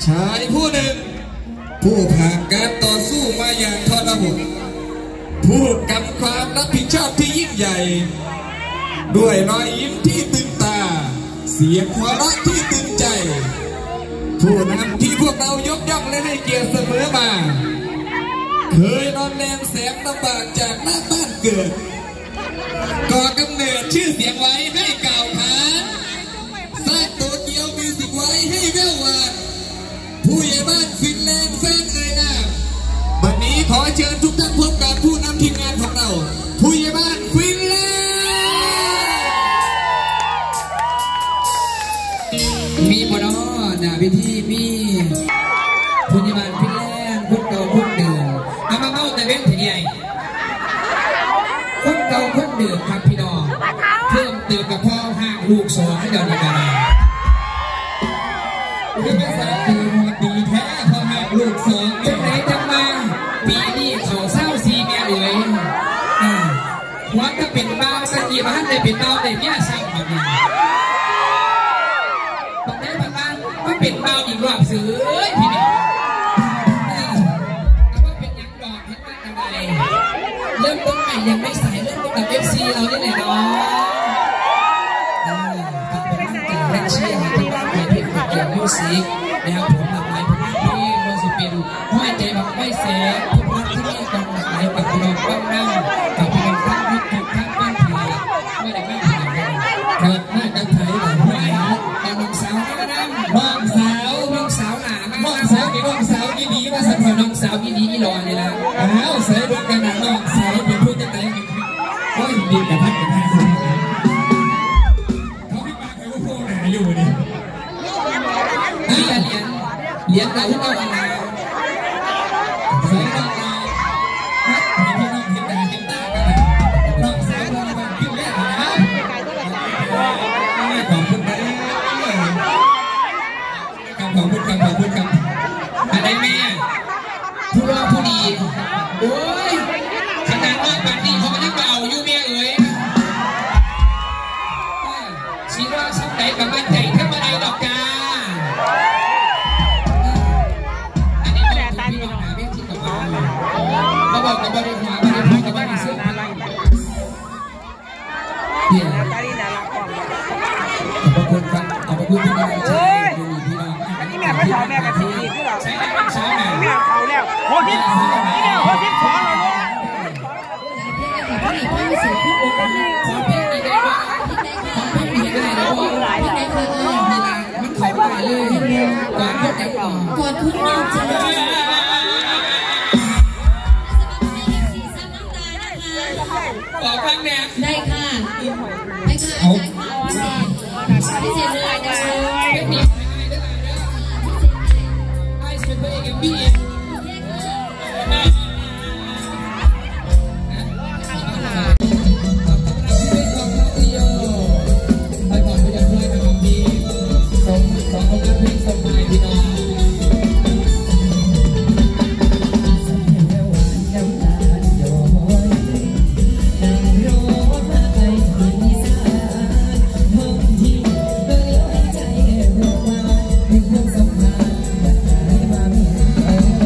ชายผู้หนึ่งผู้ผ่านการต่อสู้มาอย่างทรหดพูดกับความรับผิดชอบที่ยิ่งใหญ่ด้วยรอยยิ้มที่ตึงตาเสียงหัวเราะที่ตึงใจผู้นำที่พวกเรายกย่องและให้เกียรติเสมอมาเคยนอนแนมแสงลำบากจากหน้าบ้านเกิดก่อกำเนิดชื่อเสียงไว้ให้กล่าวขานสร้างโตเกียวมิวสิกไว้ให้แว่ววานผู้ใหญ่บ้านฟินแลนด์แฟนเอ่ยนามวันนี้ขอเชิญทุกท่านพบกับผู้นำทีมงานของเราผู้ใหญ่บ้านฟินแลนด์มีบนหน้าพิธีมีผู้ใหญ่บ้านฟินแลนด์คนเก่าคนเดิมมาเมาแต่เว้นทีใหญ่คนเก่าคนเดิมครับพี่น้องเพิ่มเติมกับพ่อห้างลูกสองให้เดินกันมาคือภาษาคือดีแท้พ่อห้างลูกสองจังไหนจังมาปีนี้เขาเศร้าซีเมียเลยว่าถ้าเป็นเบาสักกี่บ้านได้เป็นเบาได้เมียสั่งแบบนี้ตรงนี้บางบ้านว่าเป็นเบาอีกรอบซื้อพี่เนี่ยแต่ว่าเป็นยังดอกเห็นว่าอะไรเริ่มต้นใหม่ยังไม่ใส่เริ่มต้นกับFCเราเนี่ยแหละเนาะแรงเชียร์ที่บ้านเพจเกี่ยวมิวสิกนะครับผมหลากหลายผลงานเพลงไม่ว่าจะเป็นห้อยใจแบบไม่แสบทุกรักที่นี่ต้องหลากหลายกับพี่น้องบ้างนั่งกับพี่น้องทั้งยุคทุกทั้งบ้านเพียรไม่ได้ไม่ผ่านกันครับหน้ากันไทยหลายห้อยแต่น้องสาวก็นั่งน้องสาวหนาน้องสาวนี่น้องสาวยี่ดีมาสักหน่อยน้องสาวยี่ดีอีหล่อเลยนะอ้าวใส่ดูกันนะน้องสาวเป็นผู้จัดการโอ้ยดีแต่พัดกันให้อยู่นี่เหรียญเราที่เราเอามาใส่ดอกไม้ให้พี่น้องเห็นหน้าเห็นตากันน้องสาวเราแบบขึ้นแรกนะขอบคุณนะขอบคุณครับอะไรแม่ผู้รอผู้ดีโอ้ยขนาดว่าปาร์ตี้เขาไม่ได้เป่าอยู่แม่เอ๋ยชีว่าช่างไหนกับบ้านใจแค่มาได้ดอกจ้าอันนี้ต้องพี่น้องหาเบี้ยที่กับบ้านเขาบอกกับบริษัทกับบ้านเสื้ออะไรเนี่ยขอบคุณครับขอบคุณพี่น้องใช่พี่น้องอันนี้แม่ก็สอนแม่กับทีที่เราใช้ได้ใช้แม่เขาแล้วโคตรที่นี่เนี่ยโคตรที่สอนเราเนี่ยพี่สุดที่อกขอเพลงนี้ได้ว่าได้แล้วพี่ไหนเคยมันขายไปเลยก่อนพูดกันก่อนพูดนอกจะบอกฟังเนี่ยได้ค่ะได้ค่ะพิเศษเลยนะคะเป็นนี่ไอ้เป็นตัวเองกับพี่ Hãy subscribe cho kênh Ghiền Mì Gõ để không bỏ lỡ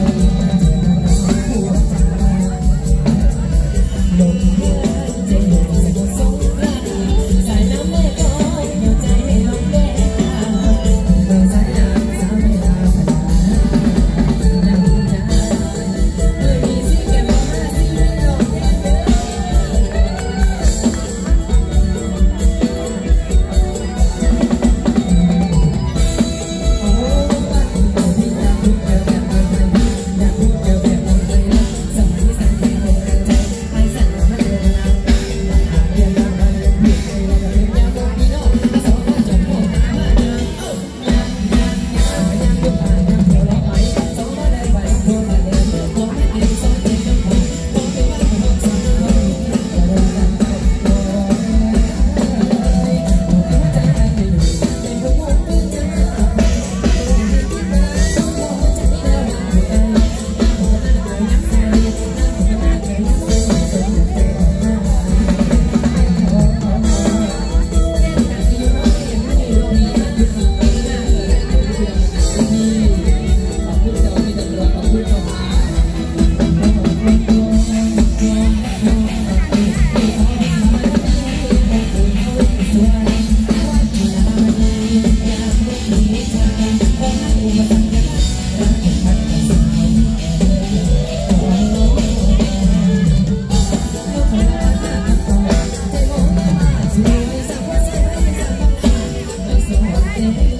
จะให้